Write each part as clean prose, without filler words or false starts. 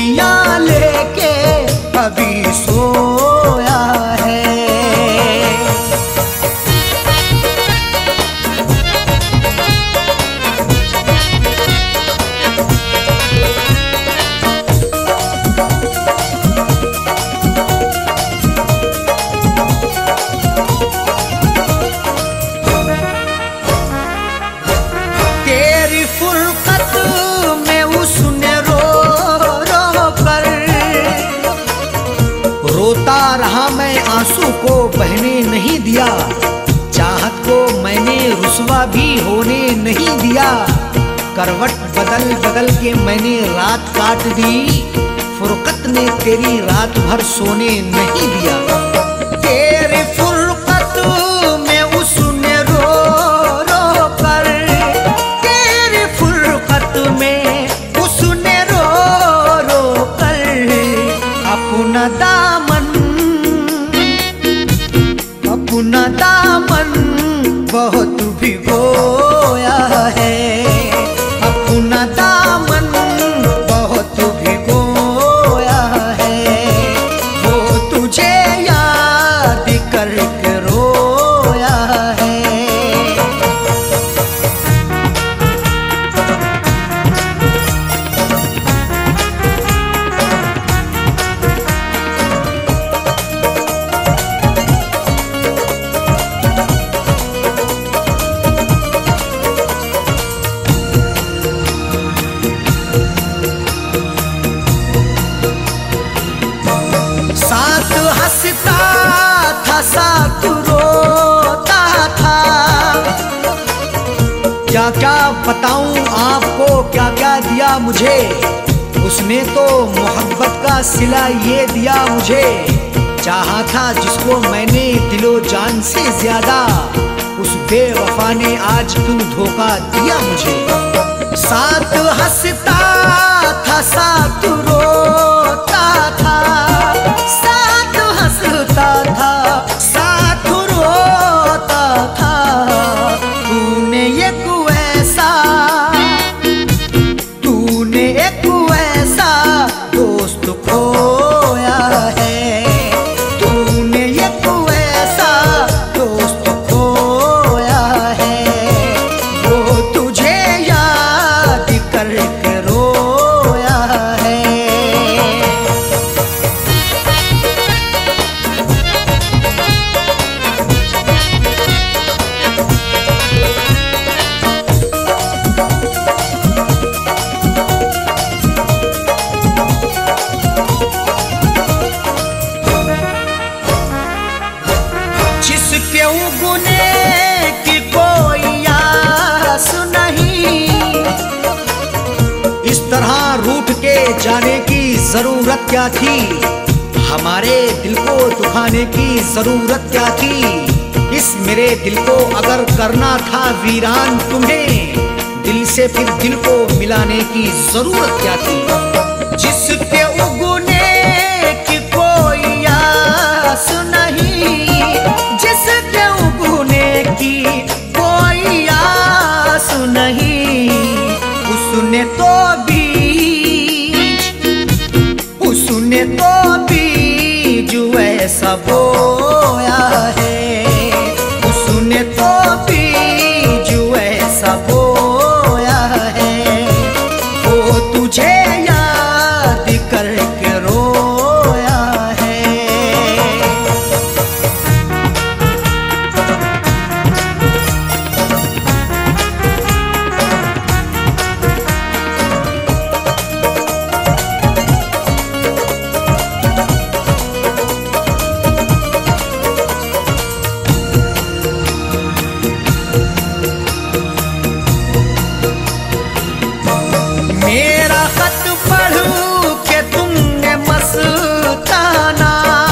चुड़ियां लेके अभी सोया है। तेरी फुरकत में उसने रो रो कर, रोता रहा मैं आंसू को बहने नहीं दिया, चाहत को मैंने रुसवा भी होने नहीं दिया। करवट बदल बदल के मैंने रात काट दी, फुरकत ने तेरी रात भर सोने नहीं दिया। तेरी फुरकत में उसने रो रो कर, तेरी फुरकत में उसने रो रो कर अपना दामन, अपना दामन बहुत भिगोया है, अपना दामन बहुत भिगोया है। वो तुझे याद करके रोया है। साथ हंसता था साथ रोता था, क्या क्या बताऊं आपको क्या क्या दिया मुझे, उसने तो मोहब्बत का सिला ये दिया मुझे। चाहा था जिसको मैंने दिलो जान से ज्यादा, उस बेवफा ने आज क्यों धोखा दिया मुझे। साथ हंसता था साथ रोता था, साथ हंसता था साथ रोता था। तूने एक ऐसा, तूने एक ऐसा दोस्त खोया है, तूने एक ऐसा दोस्त खोया है। वो तुझे याद करके रोया है। जिसके उगने की कोई आस नहीं, इस तरह रूठ के जाने की जरूरत क्या थी, हमारे दिल को दुखाने की जरूरत क्या थी। इस मेरे दिल को अगर करना था वीरान तुम्हें, दिल से फिर दिल को मिलाने की जरूरत क्या थी। जिसके उगने की कोई आस नहीं, जिसके उगने की कोई आस नहीं, उसने तो बीज, उसने तो बीज ऐसा बोया है, उसने तो बीज ऐसा बोया है। वो तुझे याद करके रोया है। मेरा खत पढ़ के तुमने मस्ताना,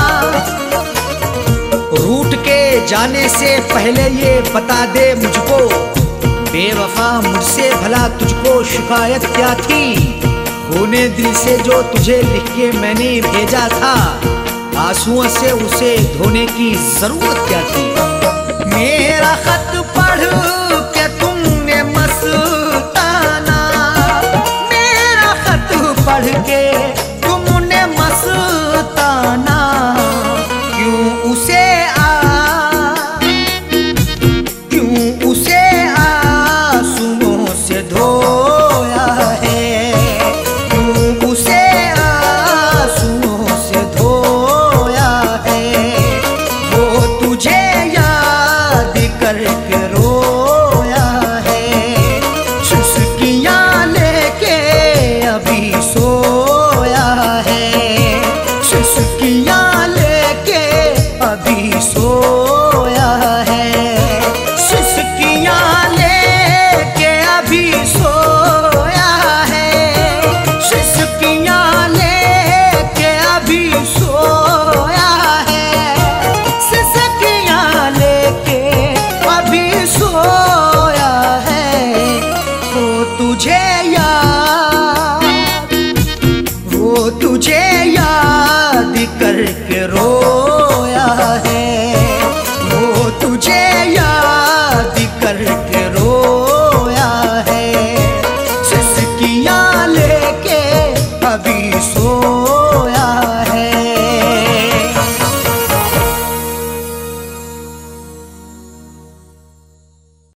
रूठ के जाने से पहले ये बता दे मुझको, बेवफा मुझसे भला तुझको शिकायत क्या थी। खूने दिल से जो तुझे लिख के मैंने भेजा था, आंसुओं से उसे धोने की जरूरत क्या थी। मेरा खत पढ़ के तुमने मस्ताना, मेरा खत पढ़ के मस्ताना, क्यों उसे आंसुओं से धोया है, क्यों उसे आंसुओं से धोया है। वो तुझे याद करके रोया है, चुस्कियां लेके अभी सोया है।